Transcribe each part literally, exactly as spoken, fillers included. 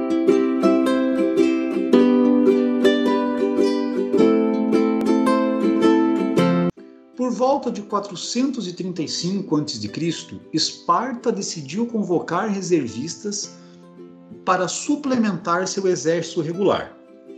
Por volta de quatrocentos e trinta e cinco antes de Cristo, Esparta decidiu convocar reservistas para suplementar seu exército regular.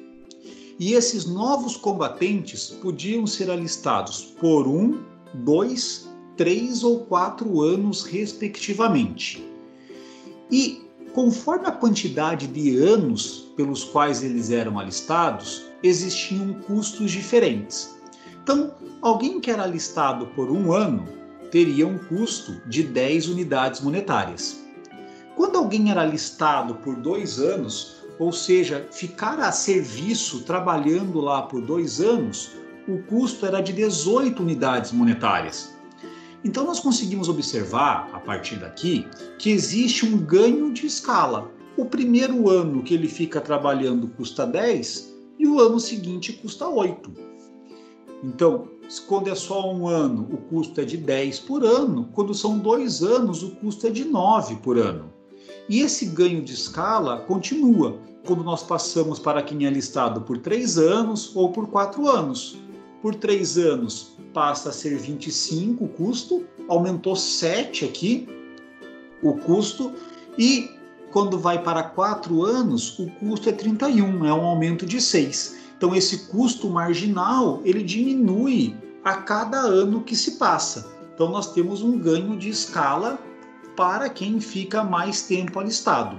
E esses novos combatentes podiam ser alistados por um, dois, três ou quatro anos, respectivamente. E, conforme a quantidade de anos pelos quais eles eram alistados, existiam custos diferentes. Então, alguém que era alistado por um ano teria um custo de dez unidades monetárias. Quando alguém era alistado por dois anos, ou seja, ficar a serviço trabalhando lá por dois anos, o custo era de dezoito unidades monetárias. Então nós conseguimos observar, a partir daqui, que existe um ganho de escala. O primeiro ano que ele fica trabalhando custa dez e o ano seguinte custa oito. Então, quando é só um ano, o custo é de dez por ano. Quando são dois anos, o custo é de nove por ano. E esse ganho de escala continua quando nós passamos para quem é listado por três anos ou por quatro anos. Por três anos passa a ser vinte e cinco o custo, aumentou sete aqui o custo, e quando vai para quatro anos, o custo é trinta e um, é um aumento de seis. Então esse custo marginal, ele diminui a cada ano que se passa. Então nós temos um ganho de escala para quem fica mais tempo alistado.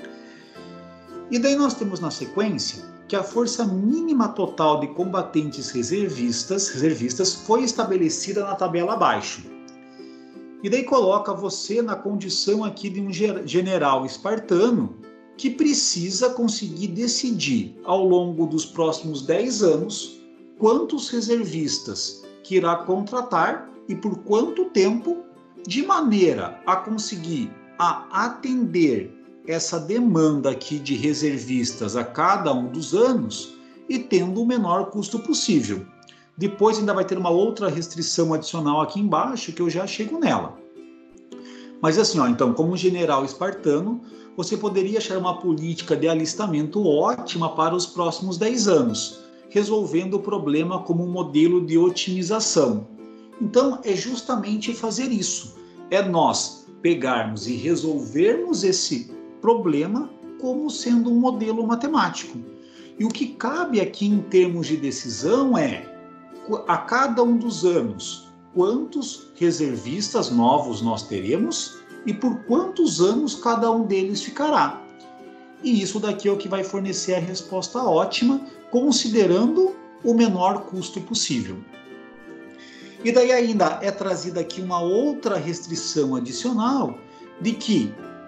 E daí nós temos na sequência que a força mínima total de combatentes reservistas, reservistas foi estabelecida na tabela abaixo. E daí coloca você na condição aqui de um general espartano que precisa conseguir decidir ao longo dos próximos dez anos quantos reservistas que irá contratar e por quanto tempo, de maneira a conseguir a atender essa demanda aqui de reservistas a cada um dos anos e tendo o menor custo possível. Depois ainda vai ter uma outra restrição adicional aqui embaixo que eu já chego nela. Mas assim, ó, então, como um general espartano, você poderia achar uma política de alistamento ótima para os próximos dez anos, resolvendo o problema como um modelo de otimização. Então, é justamente fazer isso. É nós pegarmos e resolvermos esse problema como sendo um modelo matemático. E o que cabe aqui em termos de decisão é, a cada um dos anos, quantos reservistas novos nós teremos e por quantos anos cada um deles ficará. E isso daqui é o que vai fornecer a resposta ótima, considerando o menor custo possível. E daí ainda é trazida aqui uma outra restrição adicional de que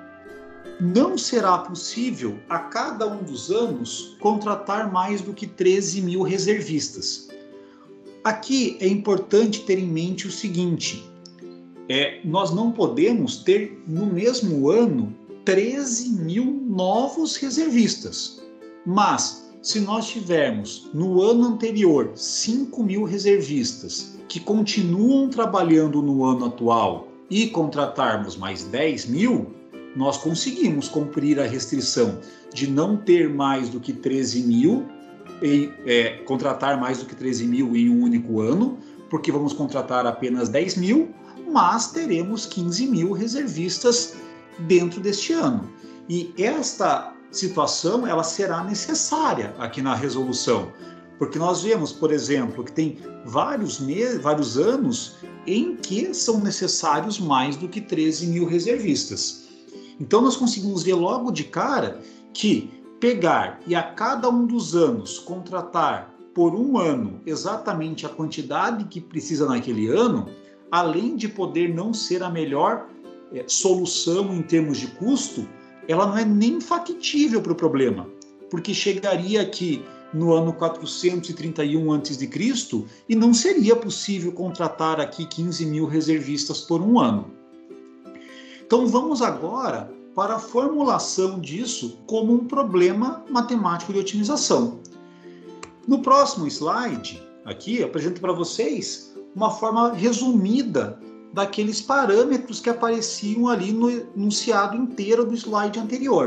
não será possível a cada um dos anos contratar mais do que treze mil reservistas. Aqui é importante ter em mente o seguinte, é, nós não podemos ter no mesmo ano treze mil novos reservistas, mas se nós tivermos no ano anterior cinco mil reservistas que continuam trabalhando no ano atual e contratarmos mais dez mil, nós conseguimos cumprir a restrição de não ter mais do que treze mil, e, é, contratar mais do que treze mil em um único ano, porque vamos contratar apenas dez mil, mas teremos quinze mil reservistas dentro deste ano. E esta situação ela será necessária aqui na resolução, porque nós vemos, por exemplo, que tem vários, meses, vários anos em que são necessários mais do que treze mil reservistas. Então nós conseguimos ver logo de cara que pegar e a cada um dos anos contratar por um ano exatamente a quantidade que precisa naquele ano, além de poder não ser a melhor é, solução em termos de custo, ela não é nem factível para o problema, porque chegaria aqui no ano quatrocentos e trinta e um antes de Cristo e não seria possível contratar aqui quinze mil reservistas por um ano. Então vamos agora para a formulação disso como um problema matemático de otimização. No próximo slide, aqui, eu apresento para vocês uma forma resumida daqueles parâmetros que apareciam ali no enunciado inteiro do slide anterior.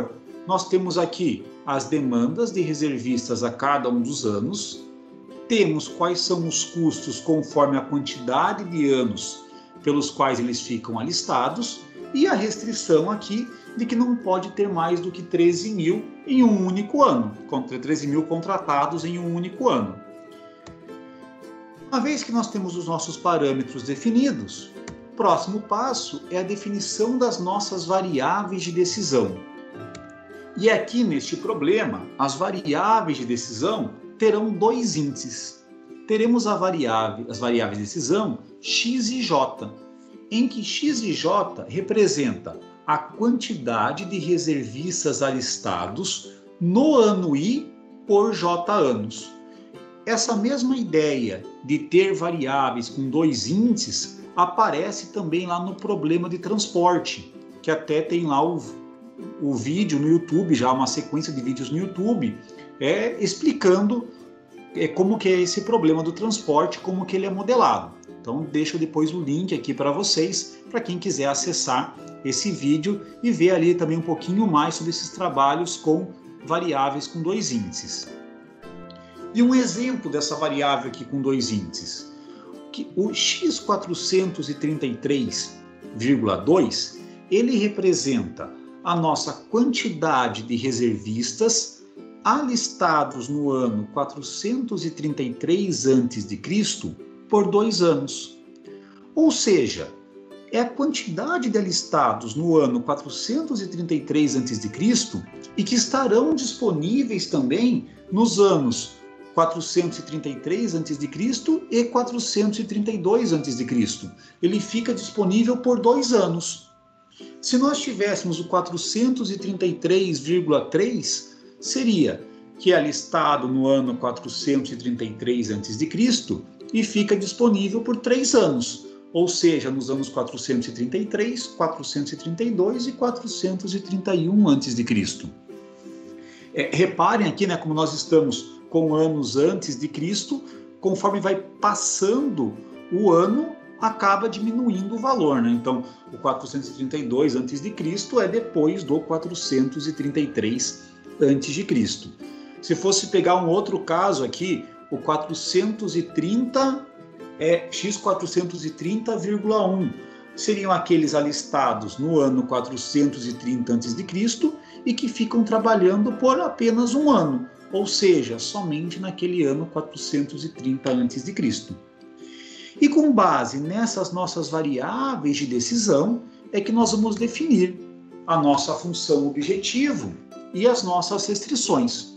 nós temos aqui as demandas de reservistas a cada um dos anos, temos quais são os custos conforme a quantidade de anos pelos quais eles ficam alistados e a restrição aqui de que não pode ter mais do que treze mil em um único ano, contra treze mil contratados em um único ano. Uma vez que nós temos os nossos parâmetros definidos, o próximo passo é a definição das nossas variáveis de decisão. E aqui neste problema, as variáveis de decisão terão dois índices. Teremos a variável, as variáveis de decisão x e j, em que x e j representa a quantidade de reservistas alistados no ano I por j anos. Essa mesma ideia de ter variáveis com dois índices aparece também lá no problema de transporte, que até tem lá o, o vídeo no YouTube, já uma sequência de vídeos no YouTube, é, explicando é, como que é esse problema do transporte, como que ele é modelado. Então deixo depois o link aqui para vocês, para quem quiser acessar esse vídeo e ver ali também um pouquinho mais sobre esses trabalhos com variáveis com dois índices. E um exemplo dessa variável aqui com dois índices, que o x quatrocentos e trinta e três vírgula dois, ele representa a nossa quantidade de reservistas alistados no ano quatrocentos e trinta e três antes de Cristo por dois anos. Ou seja, é a quantidade de alistados no ano quatrocentos e trinta e três antes de Cristo e que estarão disponíveis também nos anos quatrocentos e trinta e três antes de Cristo e quatrocentos e trinta e dois antes de Cristo. Ele fica disponível por dois anos. Se nós tivéssemos o quatrocentos e trinta e três vírgula três, seria que é alistado no ano quatrocentos e trinta e três antes de Cristo e fica disponível por três anos, ou seja, nos anos quatrocentos e trinta e três, quatrocentos e trinta e dois e quatrocentos e trinta e um antes de Cristo. É, reparem aqui, né, como nós estamos com anos antes de Cristo, conforme vai passando o ano, acaba diminuindo o valor, né? Então, o quatrocentos e trinta e dois antes de Cristo é depois do quatrocentos e trinta e três antes de Cristo. Se fosse pegar um outro caso aqui, o quatrocentos e trinta é x quatrocentos e trinta vírgula um. Seriam aqueles alistados no ano quatrocentos e trinta antes de Cristo e que ficam trabalhando por apenas um ano, ou seja, somente naquele ano quatrocentos e trinta antes de Cristo. E com base nessas nossas variáveis de decisão é que nós vamos definir a nossa função objetivo e as nossas restrições.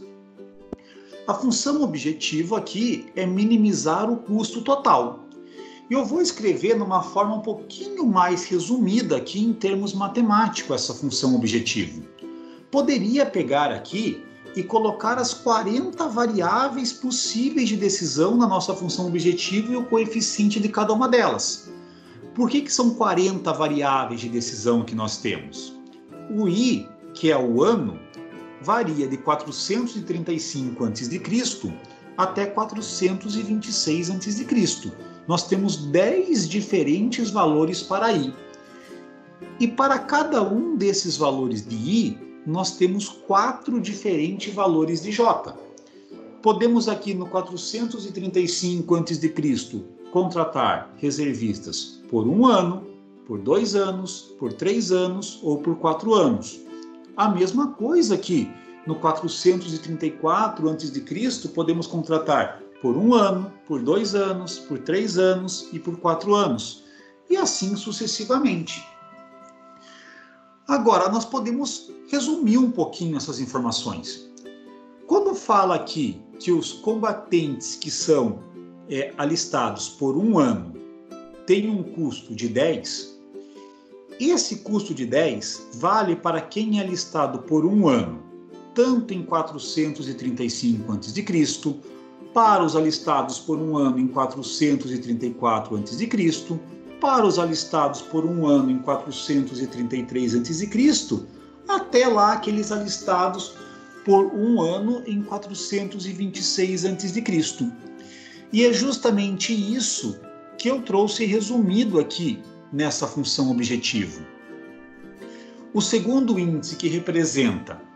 A função objetivo aqui é minimizar o custo total. E eu vou escrever numa forma um pouquinho mais resumida aqui em termos matemáticos essa função objetivo. Poderia pegar aqui e colocar as quarenta variáveis possíveis de decisão na nossa função objetivo e o coeficiente de cada uma delas. Por que que são quarenta variáveis de decisão que nós temos? O I, que é o ano, varia de quatrocentos e trinta e cinco antes de Cristo até quatrocentos e vinte e seis antes de Cristo. Nós temos dez diferentes valores para I. E para cada um desses valores de I, nós temos quatro diferentes valores de J. Podemos aqui no quatrocentos e trinta e cinco antes de Cristo contratar reservistas por um ano, por dois anos, por três anos ou por quatro anos. A mesma coisa aqui, no quatrocentos e trinta e quatro antes de Cristo, podemos contratar por um ano, por dois anos, por três anos e por quatro anos, e assim sucessivamente. Agora, nós podemos resumir um pouquinho essas informações. Quando fala aqui que os combatentes que são é, alistados por um ano têm um custo de dez, esse custo de dez vale para quem é alistado por um ano, tanto em quatrocentos e trinta e cinco antes de Cristo, para os alistados por um ano em quatrocentos e trinta e quatro antes de Cristo, para os alistados por um ano em quatrocentos e trinta e três antes de Cristo, até lá aqueles alistados por um ano em quatrocentos e vinte e seis antes de Cristo. E é justamente isso que eu trouxe resumido aqui nessa função objetivo. O segundo índice, que representa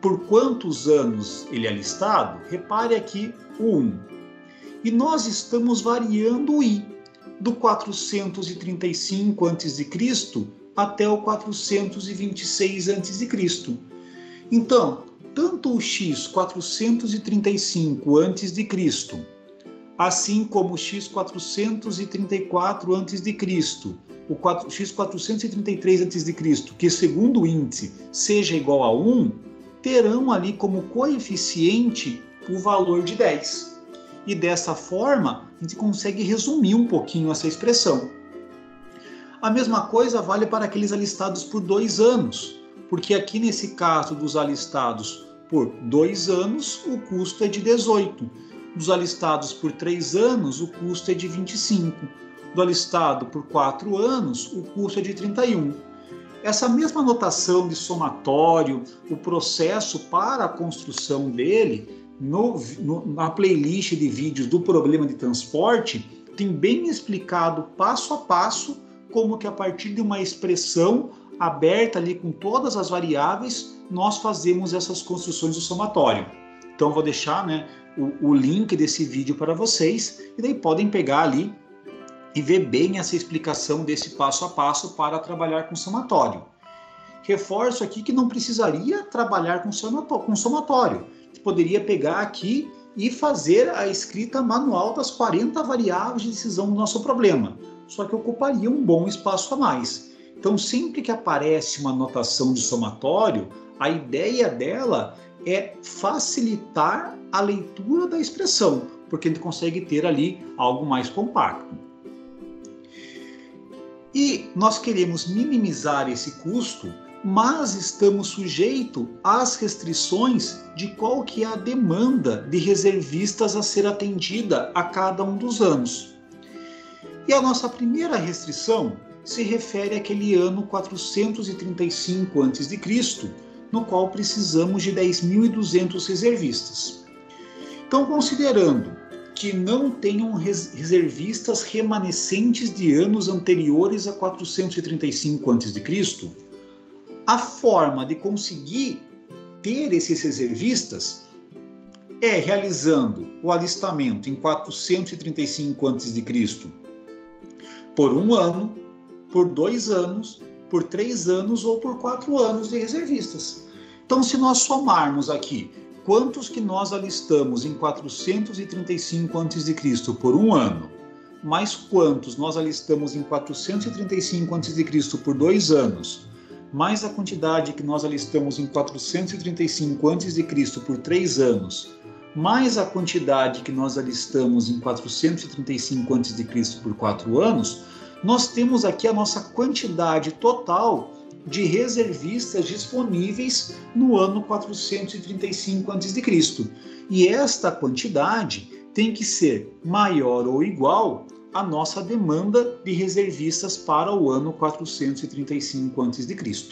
por quantos anos ele é listado, repare aqui o um. E nós estamos variando o i, do quatrocentos e trinta e cinco antes de Cristo até o quatrocentos e vinte e seis antes de Cristo. Então, tanto o x quatrocentos e trinta e cinco antes de Cristo, assim como o x quatrocentos e trinta e quatro antes de Cristo, o x quatrocentos e trinta e três antes de Cristo, que segundo o índice seja igual a um, terão ali como coeficiente o valor de dez. E dessa forma, a gente consegue resumir um pouquinho essa expressão. A mesma coisa vale para aqueles alistados por dois anos, porque aqui nesse caso dos alistados por dois anos, o custo é de dezoito. Dos alistados por três anos, o custo é de vinte e cinco. Do alistado por quatro anos, o custo é de trinta e um. Essa mesma notação de somatório, o processo para a construção dele, no, no, na playlist de vídeos do problema de transporte, tem bem explicado passo a passo como que a partir de uma expressão aberta ali com todas as variáveis, nós fazemos essas construções do somatório. Então vou deixar, né, o, o link desse vídeo para vocês, e daí podem pegar ali e ver bem essa explicação desse passo a passo para trabalhar com somatório. Reforço aqui que não precisaria trabalhar com somatório. Você poderia pegar aqui e fazer a escrita manual das quarenta variáveis de decisão do nosso problema, só que ocuparia um bom espaço a mais. Então, sempre que aparece uma notação de somatório, a ideia dela é facilitar a leitura da expressão, porque a gente consegue ter ali algo mais compacto. E nós queremos minimizar esse custo, mas estamos sujeitos às restrições de qual que é a demanda de reservistas a ser atendida a cada um dos anos. E a nossa primeira restrição se refere àquele ano quatrocentos e trinta e cinco antes de Cristo, no qual precisamos de dez mil e duzentos reservistas. Então, considerando que não tenham reservistas remanescentes de anos anteriores a quatrocentos e trinta e cinco antes de Cristo, a forma de conseguir ter esses reservistas é realizando o alistamento em quatrocentos e trinta e cinco antes de Cristo por um ano, por dois anos, por três anos ou por quatro anos de reservistas. Então, se nós somarmos aqui quantos que nós alistamos em quatrocentos e trinta e cinco antes de Cristo por um ano, mais quantos nós alistamos em quatrocentos e trinta e cinco antes de Cristo por dois anos, mais a quantidade que nós alistamos em quatrocentos e trinta e cinco antes de Cristo por três anos, mais a quantidade que nós alistamos em quatrocentos e trinta e cinco antes de Cristo por quatro anos, nós temos aqui a nossa quantidade total de reservistas disponíveis no ano quatrocentos e trinta e cinco antes de Cristo. E esta quantidade tem que ser maior ou igual à nossa demanda de reservistas para o ano quatrocentos e trinta e cinco antes de Cristo.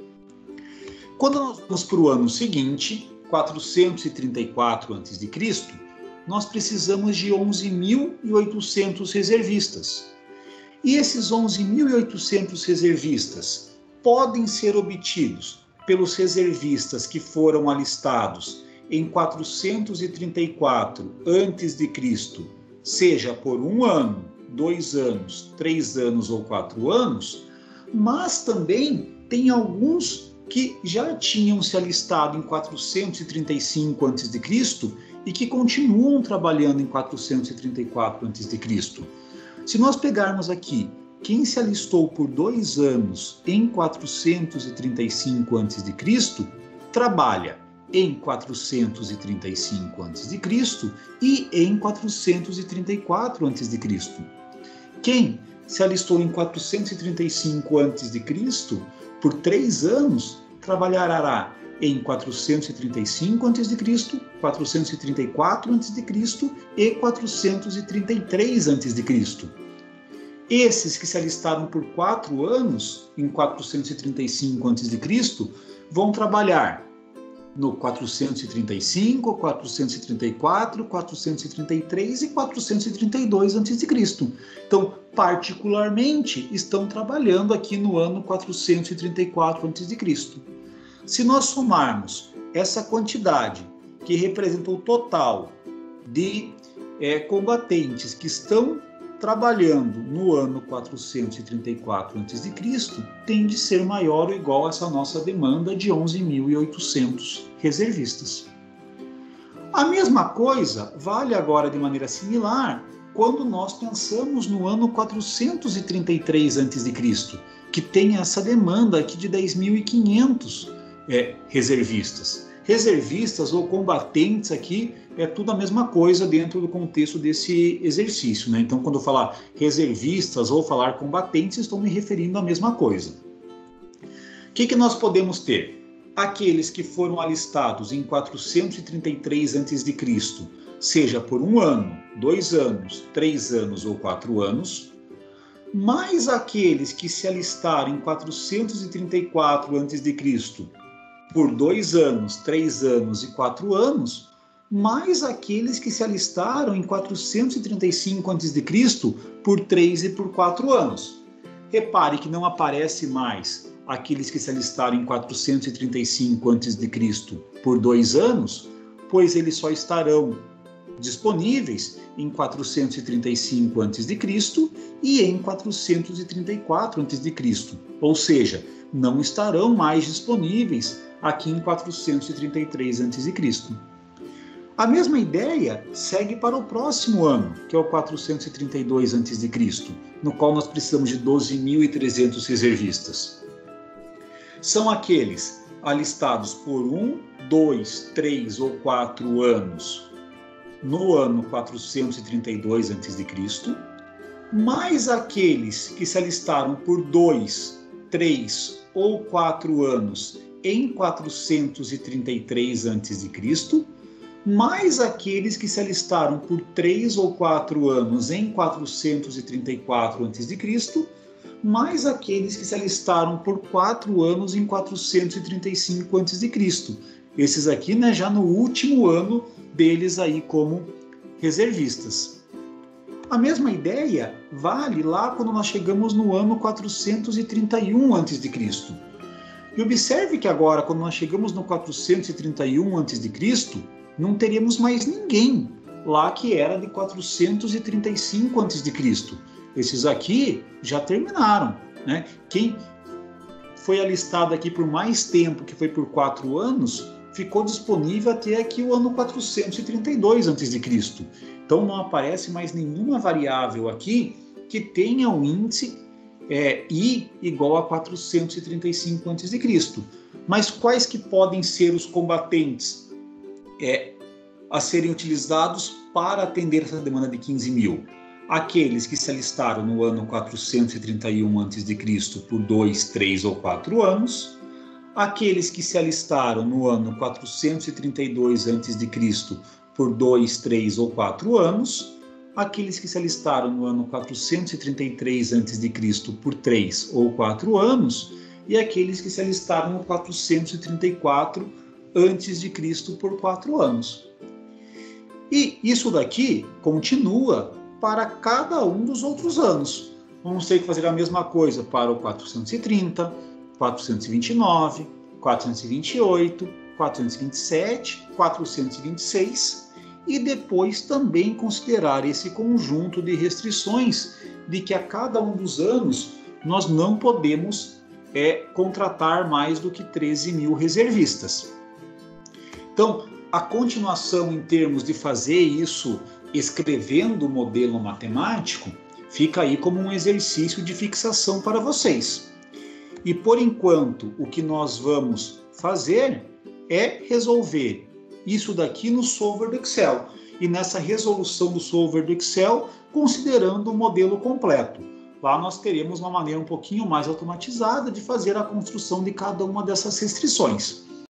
Quando nós vamos para o ano seguinte, quatrocentos e trinta e quatro antes de Cristo, nós precisamos de onze mil e oitocentos reservistas. E esses onze mil e oitocentos reservistas podem ser obtidos pelos reservistas que foram alistados em quatrocentos e trinta e quatro antes de Cristo, seja por um ano, dois anos, três anos ou quatro anos, mas também tem alguns que já tinham se alistado em quatrocentos e trinta e cinco antes de Cristo e que continuam trabalhando em quatrocentos e trinta e quatro antes de Cristo. Se nós pegarmos aqui quem se alistou por dois anos em quatrocentos e trinta e cinco antes de Cristo, trabalha em quatrocentos e trinta e cinco antes de Cristo e em quatrocentos e trinta e quatro antes de Cristo. Quem se alistou em quatrocentos e trinta e cinco antes de Cristo por três anos, trabalhará em quatrocentos e trinta e cinco antes de Cristo, quatrocentos e trinta e quatro antes de Cristo e quatrocentos e trinta e três antes de Cristo. Esses que se alistaram por quatro anos, em quatrocentos e trinta e cinco antes de Cristo, vão trabalhar no quatrocentos e trinta e cinco, quatrocentos e trinta e quatro, quatrocentos e trinta e três e quatrocentos e trinta e dois antes de Cristo. Então, particularmente, estão trabalhando aqui no ano quatrocentos e trinta e quatro antes de Cristo. Se nós somarmos essa quantidade, que representa o total de é, combatentes que estão trabalhando no ano quatrocentos e trinta e quatro antes de Cristo, tem de ser maior ou igual a essa nossa demanda de onze mil e oitocentos reservistas. A mesma coisa vale agora de maneira similar quando nós pensamos no ano quatrocentos e trinta e três antes de Cristo, que tem essa demanda aqui de dez mil e quinhentos é, reservistas. Reservistas ou combatentes aqui é tudo a mesma coisa dentro do contexto desse exercício, né? Então, quando eu falar reservistas ou falar combatentes, estou me referindo à mesma coisa. O que, que nós podemos ter? Aqueles que foram alistados em quatrocentos e trinta e três antes de Cristo, seja por um ano, dois anos, três anos ou quatro anos, mais aqueles que se alistaram em quatrocentos e trinta e quatro antes de Cristo, por dois anos, três anos e quatro anos, mais aqueles que se alistaram em quatrocentos e trinta e cinco antes de Cristo por três e por quatro anos. Repare que não aparece mais aqueles que se alistaram em quatrocentos e trinta e cinco antes de Cristo por dois anos, pois eles só estarão disponíveis em quatrocentos e trinta e cinco antes de Cristo e em quatrocentos e trinta e quatro antes de Cristo. Ou seja, não estarão mais disponíveis aqui em quatrocentos e trinta e três antes de Cristo. A mesma ideia segue para o próximo ano, que é o quatrocentos e trinta e dois antes de Cristo, no qual nós precisamos de doze mil e trezentos reservistas. São aqueles alistados por um, dois, três ou quatro anos no ano quatrocentos e trinta e dois antes de Cristo, mais aqueles que se alistaram por dois, três ou quatro anos em quatrocentos e trinta e três antes de Cristo, mais aqueles que se alistaram por três ou quatro anos em quatrocentos e trinta e quatro antes de Cristo, mais aqueles que se alistaram por quatro anos em quatrocentos e trinta e cinco antes de Cristo. Esses aqui, né, já no último ano deles aí como reservistas. A mesma ideia vale lá quando nós chegamos no ano quatrocentos e trinta e um antes de Cristo. E observe que agora, quando nós chegamos no quatrocentos e trinta e um antes de Cristo, não teríamos mais ninguém lá que era de quatrocentos e trinta e cinco antes de Cristo. Esses aqui já terminaram, né? Quem foi alistado aqui por mais tempo, que foi por quatro anos, ficou disponível até aqui o ano quatrocentos e trinta e dois antes de Cristo. Então não aparece mais nenhuma variável aqui que tenha um índice é, I igual a quatrocentos e trinta e cinco antes de Cristo. Mas quais que podem ser os combatentes é, a serem utilizados para atender essa demanda de quinze mil? Aqueles que se alistaram no ano quatrocentos e trinta e um antes de Cristo por dois, três ou quatro anos, aqueles que se alistaram no ano quatrocentos e trinta e dois antes de Cristo por dois, três ou quatro anos, aqueles que se alistaram no ano quatrocentos e trinta e três antes de Cristo por três ou quatro anos, e aqueles que se alistaram no quatrocentos e trinta e quatro antes de Cristo por quatro anos. E isso daqui continua para cada um dos outros anos. Vamos ter que fazer a mesma coisa para o quatrocentos e trinta, quatrocentos e vinte e nove, quatrocentos e vinte e oito, quatrocentos e vinte e sete, quatrocentos e vinte e seis e depois também considerar esse conjunto de restrições de que a cada um dos anos nós não podemos é, contratar mais do que treze mil reservistas. Então, a continuação em termos de fazer isso escrevendo o modelo matemático fica aí como um exercício de fixação para vocês. E por enquanto, o que nós vamos fazer é resolver isso daqui no solver do Excel. E nessa resolução do solver do Excel, considerando o modelo completo. Lá nós teremos uma maneira um pouquinho mais automatizada de fazer a construção de cada uma dessas restrições.